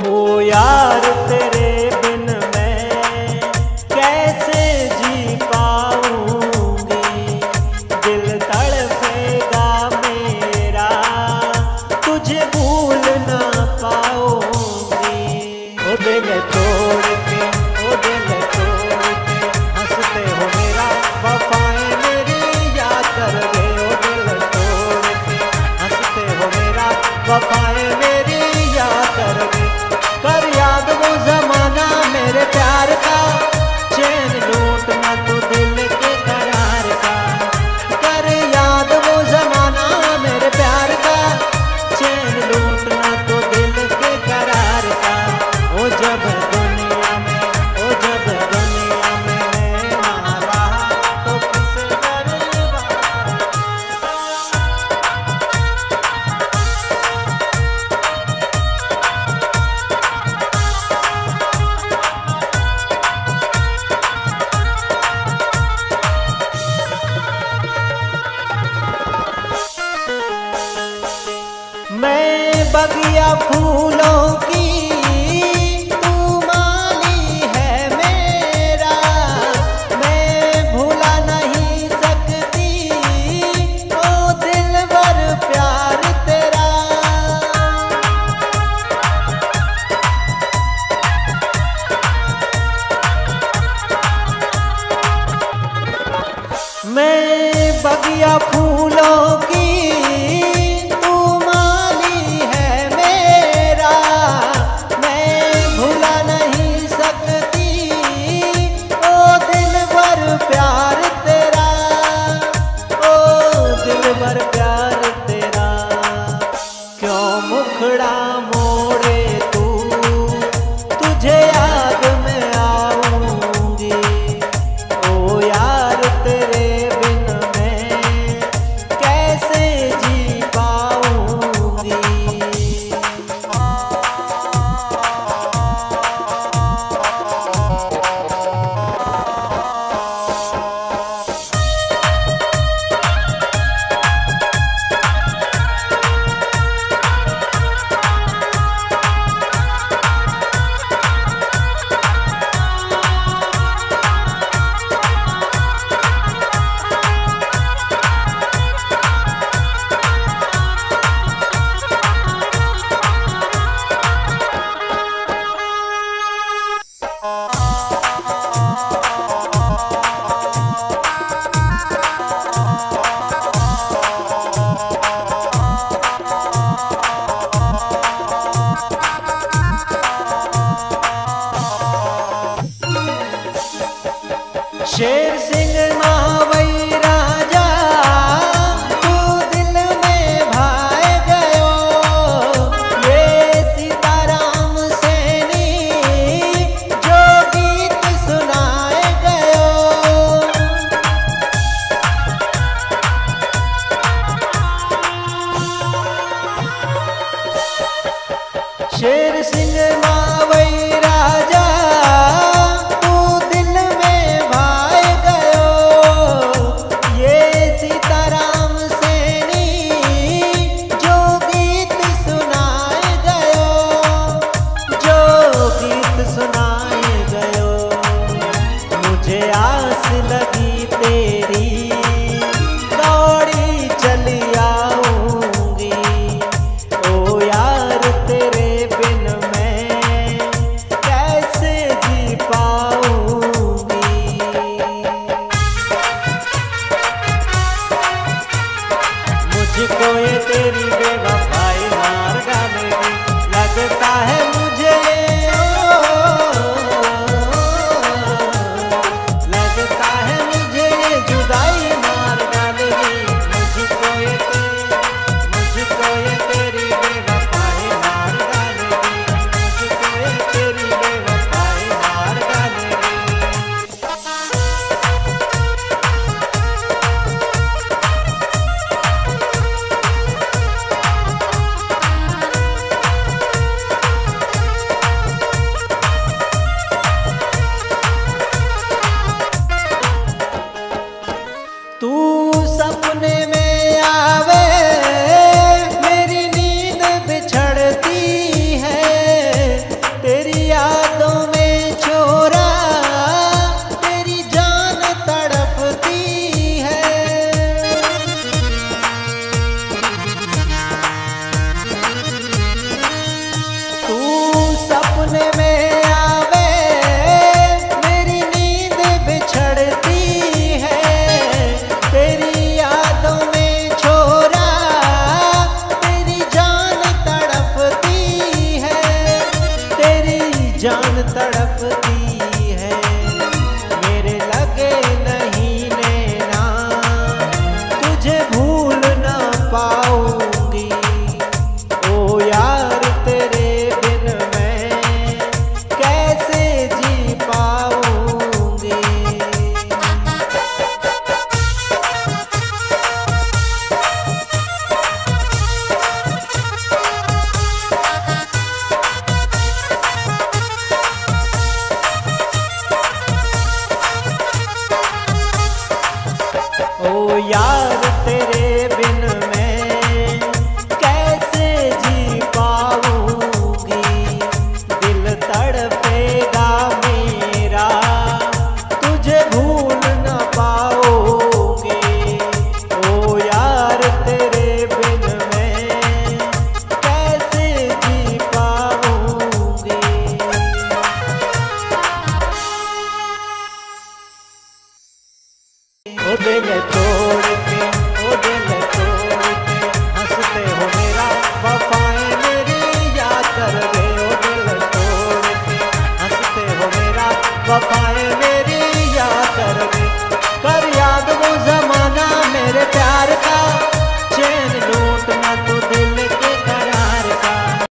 हो यार तेरे बिन मैं कैसे जी पाऊंगी, दिल तड़पेगा मेरा तुझे भूल ना पाऊंगी। ओ दिल तोड़ के, ओ दिल तोड़ के हंसते हो मेरा वफाएं मेरी याद कर दे। ओ दिल तोड़ के हंसते हो मेरा वफाएं मेरी याद कर दे। कर याद वो जमाना मेरे प्यार का, चैन लूटना तो दिल के करार का। कर याद वो जमाना मेरे प्यार का, चैन लूटना तो दिल के करार का। ओ जब सपने में आवे, मेरी नींद बिछड़ती है, तेरी यादों में छोरा तेरी जान तड़पती है, तेरी जान तड़पती है। मेरे लगे नहीं नैना, तुझे भूल ना पाऊंगी। ओ यार तेरे बिन मैं कैसे जी पाऊंगी। ओ यार तेरे बिन मैं कैसे जी पाऊंगी। दिल तड़पेगा मेरा, तुझे भूल न पाओगे। ओ यार तेरे बिन मैं कैसे जी पाऊंगी। ओ दिल तोड़ के, ओ दिल तोड़ के हंसते हो मेरा, वफाएं मेरी याद कर दे। ओ दिल तोड़ के हंसते हो मेरा, वफा